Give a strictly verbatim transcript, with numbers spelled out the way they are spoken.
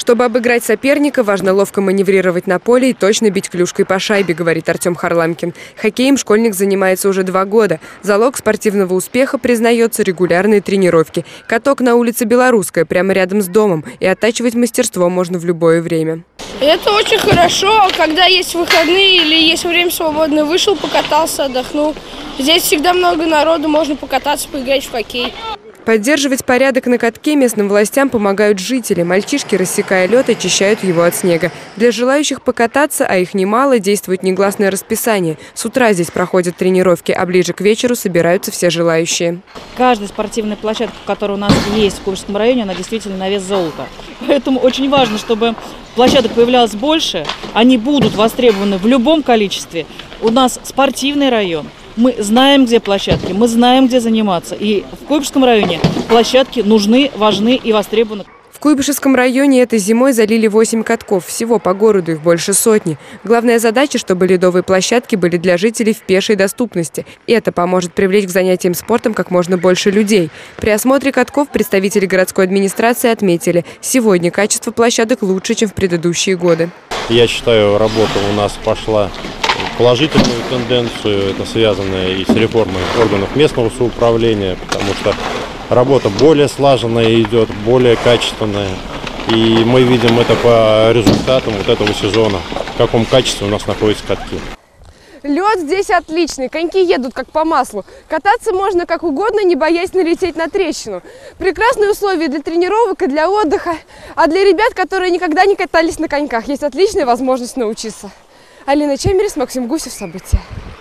Чтобы обыграть соперника, важно ловко маневрировать на поле и точно бить клюшкой по шайбе, говорит Артем Харламкин. Хоккеем школьник занимается уже два года. Залог спортивного успеха, признается, регулярные тренировки. Каток на улице Белорусская, прямо рядом с домом. И оттачивать мастерство можно в любое время. Это очень хорошо, когда есть выходные или есть время свободное. Вышел, покатался, отдохнул. Здесь всегда много народу, можно покататься, поиграть в хоккей. Поддерживать порядок на катке местным властям помогают жители. Мальчишки, рассекая лед, очищают его от снега. Для желающих покататься, а их немало, действует негласное расписание. С утра здесь проходят тренировки, а ближе к вечеру собираются все желающие. Каждая спортивная площадка, которая у нас есть в Куйбышевском районе, она действительно на вес золота. Поэтому очень важно, чтобы площадок появлялось больше. Они будут востребованы в любом количестве. У нас спортивный район. Мы знаем, где площадки, мы знаем, где заниматься. И в Куйбышевском районе площадки нужны, важны и востребованы. В Куйбышевском районе этой зимой залили восемь катков. Всего по городу их больше сотни. Главная задача, чтобы ледовые площадки были для жителей в пешей доступности. И это поможет привлечь к занятиям спортом как можно больше людей. При осмотре катков представители городской администрации отметили, сегодня качество площадок лучше, чем в предыдущие годы. Я считаю, работа у нас пошла положительную тенденцию. Это связано и с реформой органов местного самоуправления, потому что работа более слаженная идет, более качественная. И мы видим это по результатам вот этого сезона, в каком качестве у нас находятся катки. Лед здесь отличный, коньки едут как по маслу. Кататься можно как угодно, не боясь налететь на трещину. Прекрасные условия для тренировок и для отдыха. А для ребят, которые никогда не катались на коньках, есть отличная возможность научиться. Алина Чемерис, Максим Гусев, события.